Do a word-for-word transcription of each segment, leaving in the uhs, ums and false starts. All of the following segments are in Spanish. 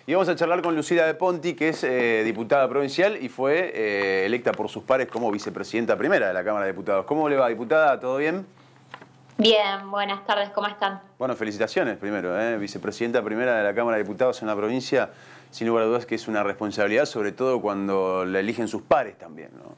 Y vamos a charlar con Lucila de Ponti, que es eh, diputada provincial y fue eh, electa por sus pares como vicepresidenta primera de la Cámara de Diputados. ¿Cómo le va, diputada? ¿Todo bien? Bien, buenas tardes, ¿cómo están? Bueno, felicitaciones primero, ¿eh? Vicepresidenta primera de la Cámara de Diputados en la provincia. Sin lugar a dudas que es una responsabilidad, sobre todo cuando la eligen sus pares también, ¿no?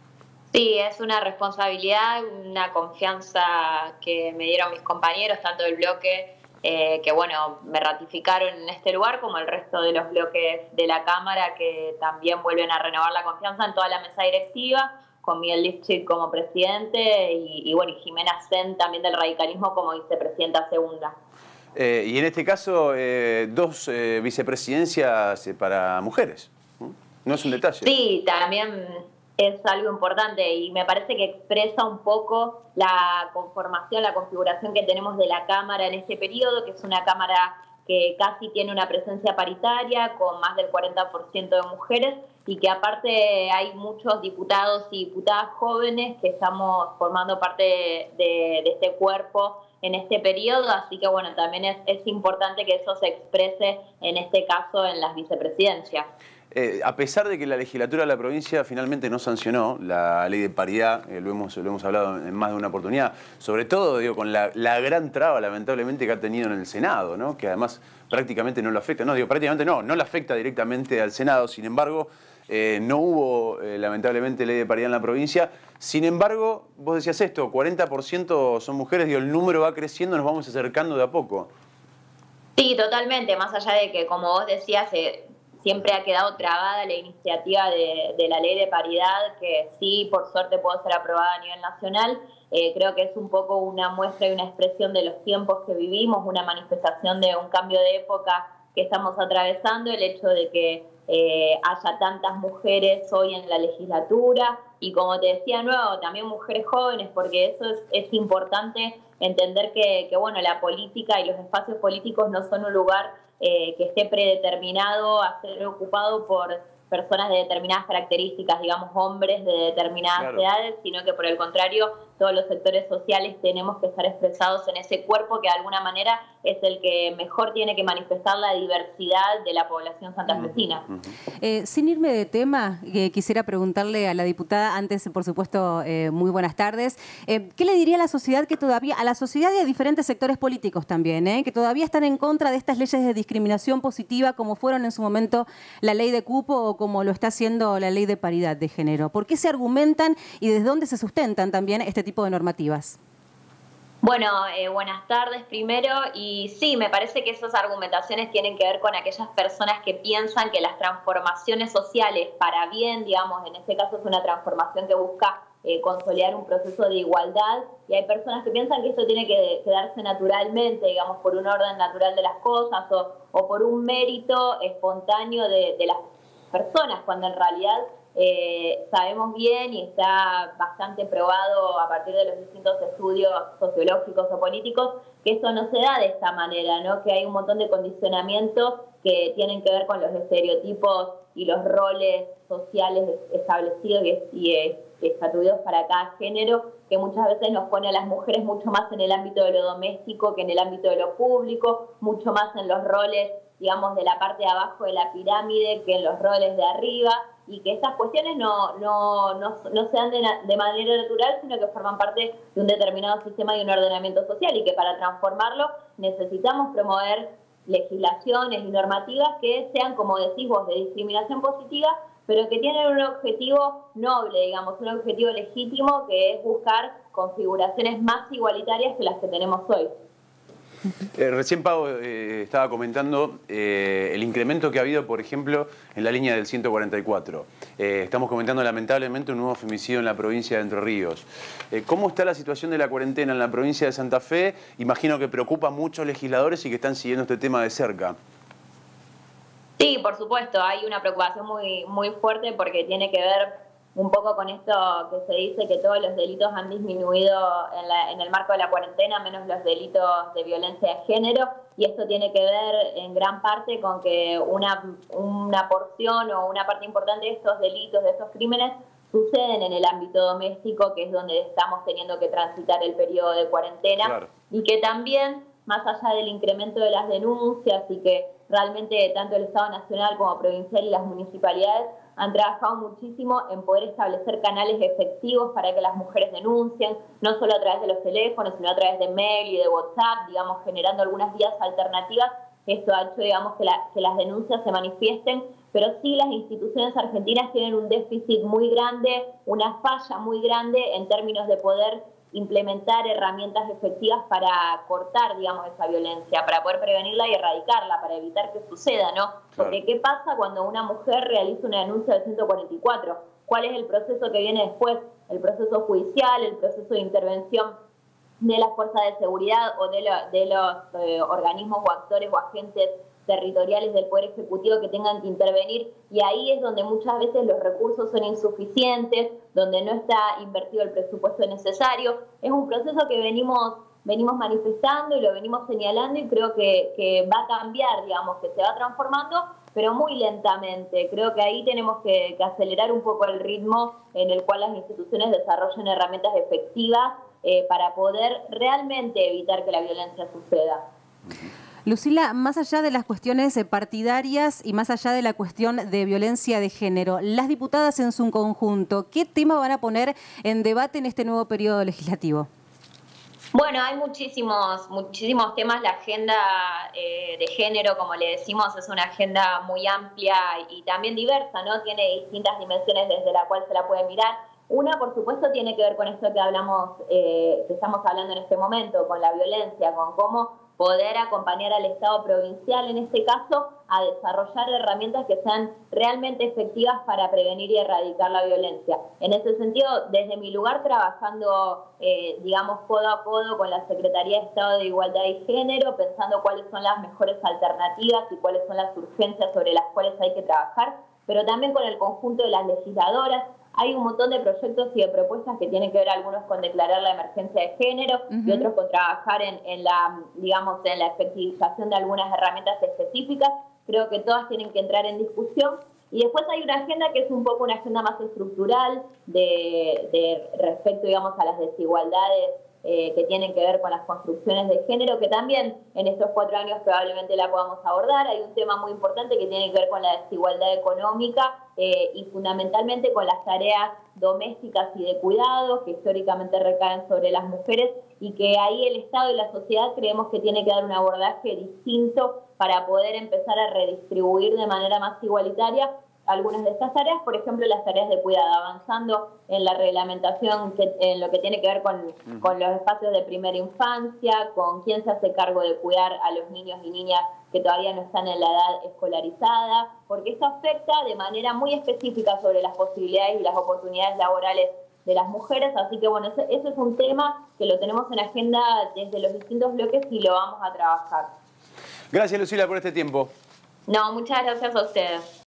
Sí, es una responsabilidad, una confianza que me dieron mis compañeros, tanto del bloque, eh, que bueno, me ratificaron en este lugar, como el resto de los bloques de la Cámara, que también vuelven a renovar la confianza en toda la mesa directiva, con Miguel Lifchit como presidente y, y bueno, y Jimena Sen también del radicalismo como vicepresidenta segunda. Eh, y en este caso, eh, dos eh, vicepresidencias para mujeres, ¿no? No es un detalle. Sí, también es algo importante y me parece que expresa un poco la conformación, la configuración que tenemos de la Cámara en este periodo, que es una Cámara que casi tiene una presencia paritaria, con más del cuarenta por ciento de mujeres, y que aparte hay muchos diputados y diputadas jóvenes que estamos formando parte de, de, de este cuerpo en este periodo, así que bueno, también es, es importante que eso se exprese en este caso en las vicepresidencias. Eh, a pesar de que la legislatura de la provincia finalmente no sancionó la ley de paridad, eh, lo, hemos, lo hemos hablado en más de una oportunidad, sobre todo digo, con la, la gran traba lamentablemente que ha tenido en el Senado, ¿no? Que además prácticamente no lo afecta, no digo prácticamente no, no le afecta directamente al Senado, sin embargo eh, no hubo eh, lamentablemente ley de paridad en la provincia. Sin embargo, vos decías esto, cuarenta por ciento son mujeres, digo, el número va creciendo, nos vamos acercando de a poco. Sí, totalmente, más allá de que, como vos decías, eh, siempre ha quedado trabada la iniciativa de, de la ley de paridad, que sí, por suerte, puede ser aprobada a nivel nacional. Eh, creo que es un poco una muestra y una expresión de los tiempos que vivimos, una manifestación de un cambio de época que estamos atravesando, el hecho de que eh, haya tantas mujeres hoy en la legislatura y, como te decía, nuevo, también mujeres jóvenes, porque eso es, es importante entender que, que, bueno, la política y los espacios políticos no son un lugar Eh, que esté predeterminado a ser ocupado por personas de determinadas características, digamos hombres de determinadas Claro. edades, sino que por el contrario todos los sectores sociales tenemos que estar expresados en ese cuerpo que de alguna manera es el que mejor tiene que manifestar la diversidad de la población santafesina. Uh-huh. eh, sin irme de tema, eh, quisiera preguntarle a la diputada, antes por supuesto, eh, muy buenas tardes, eh, ¿qué le diría a la sociedad que todavía, a la sociedad y a diferentes sectores políticos también, eh, que todavía están en contra de estas leyes de discriminación positiva como fueron en su momento la ley de cupo o como lo está haciendo la ley de paridad de género? ¿Por qué se argumentan y desde dónde se sustentan también este tipo de normativas? Bueno, eh, buenas tardes primero, y sí, me parece que esas argumentaciones tienen que ver con aquellas personas que piensan que las transformaciones sociales para bien, digamos, en este caso es una transformación que busca eh, consolidar un proceso de igualdad, y hay personas que piensan que esto tiene que, que darse naturalmente, digamos, por un orden natural de las cosas o, o por un mérito espontáneo de, de las personas, cuando en realidad Eh, sabemos bien y está bastante probado a partir de los distintos estudios sociológicos o políticos que eso no se da de esta manera, ¿no? Que hay un montón de condicionamientos que tienen que ver con los estereotipos y los roles sociales establecidos y, y, y estatuidos para cada género, que muchas veces nos pone a las mujeres mucho más en el ámbito de lo doméstico que en el ámbito de lo público, mucho más en los roles, digamos, de la parte de abajo de la pirámide que en los roles de arriba, y que estas cuestiones no, no, no, no se dan de, de manera natural, sino que forman parte de un determinado sistema y un ordenamiento social, y que para transformarlo necesitamos promover legislaciones y normativas que sean, como decís vos, de discriminación positiva, pero que tienen un objetivo noble, digamos, un objetivo legítimo, que es buscar configuraciones más igualitarias que las que tenemos hoy. Eh, recién Pau eh, estaba comentando eh, el incremento que ha habido, por ejemplo, en la línea del ciento cuarenta y cuatro. Eh, estamos comentando lamentablemente un nuevo femicidio en la provincia de Entre Ríos. Eh, ¿Cómo está la situación de la cuarentena en la provincia de Santa Fe? Imagino que preocupa a muchos legisladores y que están siguiendo este tema de cerca. Sí, por supuesto, hay una preocupación muy, muy fuerte porque tiene que ver un poco con esto que se dice que todos los delitos han disminuido en, la, en el marco de la cuarentena, menos los delitos de violencia de género, y esto tiene que ver en gran parte con que una, una porción o una parte importante de estos delitos, de estos crímenes, suceden en el ámbito doméstico, que es donde estamos teniendo que transitar el periodo de cuarentena, claro. Y que también más allá del incremento de las denuncias y que realmente tanto el Estado Nacional como provincial y las municipalidades han trabajado muchísimo en poder establecer canales efectivos para que las mujeres denuncien, no solo a través de los teléfonos, sino a través de mail y de WhatsApp, digamos, generando algunas vías alternativas. Esto ha hecho, digamos, que, la, que las denuncias se manifiesten, pero sí las instituciones argentinas tienen un déficit muy grande, una falla muy grande en términos de poder implementar herramientas efectivas para cortar, digamos, esa violencia, para poder prevenirla y erradicarla, para evitar que suceda, ¿no? Porque ¿qué pasa cuando una mujer realiza una denuncia del ciento cuarenta y cuatro? ¿Cuál es el proceso que viene después? El proceso judicial, el proceso de intervención de las fuerzas de seguridad o de, lo, de los eh, organismos o actores o agentes territoriales del Poder Ejecutivo que tengan que intervenir, y ahí es donde muchas veces los recursos son insuficientes, donde no está invertido el presupuesto necesario. Es un proceso que venimos, venimos manifestando y lo venimos señalando, y creo que, que va a cambiar, digamos, que se va transformando, pero muy lentamente. Creo que ahí tenemos que, que acelerar un poco el ritmo en el cual las instituciones desarrollen herramientas efectivas eh, para poder realmente evitar que la violencia suceda. Lucila, más allá de las cuestiones partidarias y más allá de la cuestión de violencia de género, las diputadas en su conjunto, ¿qué tema van a poner en debate en este nuevo periodo legislativo? Bueno, hay muchísimos, muchísimos temas. La agenda eh, de género, como le decimos, es una agenda muy amplia y también diversa, ¿no? Tiene distintas dimensiones desde la cual se la puede mirar. Una, por supuesto, tiene que ver con esto que hablamos, eh, que estamos hablando en este momento, con la violencia, con cómo poder acompañar al Estado provincial, en este caso, a desarrollar herramientas que sean realmente efectivas para prevenir y erradicar la violencia. En ese sentido, desde mi lugar, trabajando, eh, digamos, codo a codo con la Secretaría de Estado de Igualdad y Género, pensando cuáles son las mejores alternativas y cuáles son las urgencias sobre las cuales hay que trabajar, pero también con el conjunto de las legisladoras. Hay un montón de proyectos y de propuestas que tienen que ver algunos con declarar la emergencia de género uh-huh. y otros con trabajar en, en la, digamos, en la efectivización de algunas herramientas específicas. Creo que todas tienen que entrar en discusión. Y después hay una agenda que es un poco una agenda más estructural de, de respecto, digamos, a las desigualdades eh, que tienen que ver con las construcciones de género, que también en estos cuatro años probablemente la podamos abordar. Hay un tema muy importante que tiene que ver con la desigualdad económica eh, y fundamentalmente con las tareas domésticas y de cuidado que históricamente recaen sobre las mujeres, y que ahí el Estado y la sociedad creemos que tiene que dar un abordaje distinto para poder empezar a redistribuir de manera más igualitaria algunas de estas tareas, por ejemplo, las tareas de cuidado, avanzando en la reglamentación que, en lo que tiene que ver con, uh-huh. con los espacios de primera infancia, con quién se hace cargo de cuidar a los niños y niñas que todavía no están en la edad escolarizada, porque esto afecta de manera muy específica sobre las posibilidades y las oportunidades laborales de las mujeres. Así que bueno, ese, ese es un tema que lo tenemos en agenda desde los distintos bloques y lo vamos a trabajar. Gracias, Lucila, por este tiempo. No, muchas gracias a ustedes.